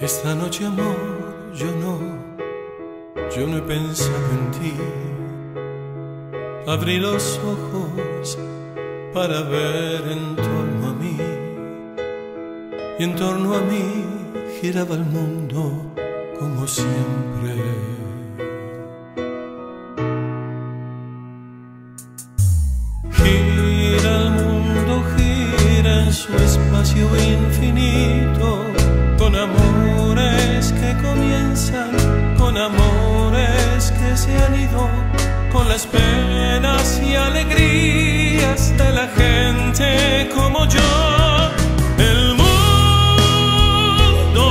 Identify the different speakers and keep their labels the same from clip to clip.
Speaker 1: Esta noche, amor, yo no he pensado en ti. Abrí los ojos para ver en torno a mí, y en torno a mí giraba el mundo como siempre. Gira el mundo, gira en su espacio infinito, con amores que comienzan, con amores que se han ido, con las penas y alegrías de la gente como yo. El mundo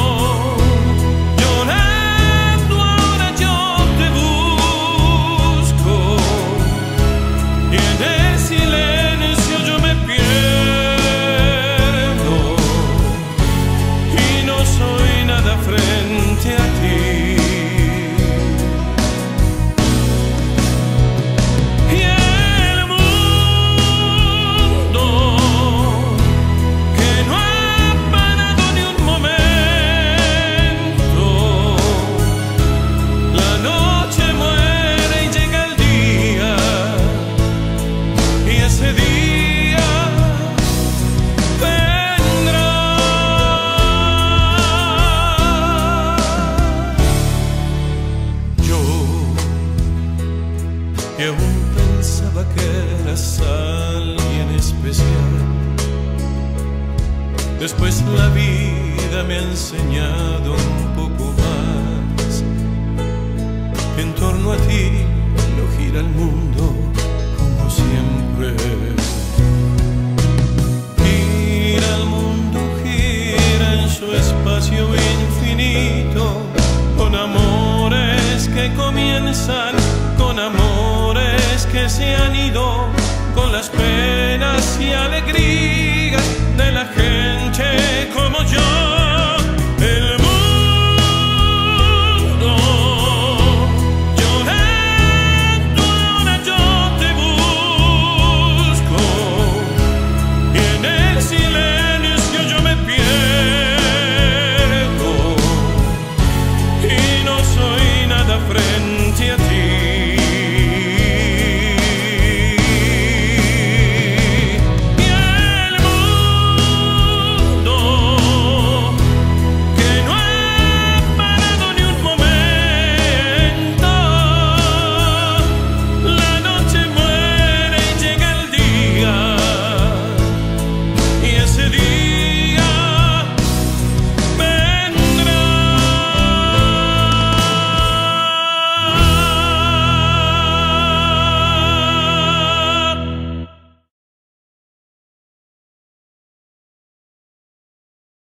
Speaker 1: llorando, ahora yo te busco, y en el silencio yo me pierdo, y no soy nada frente a ti. Y aún pensaba que eras alguien especial. Después la vida me ha enseñado un poco más, que en torno a ti no gira el mundo como siempre. Gira el mundo, gira en su espacio infinito, con amores que comienzan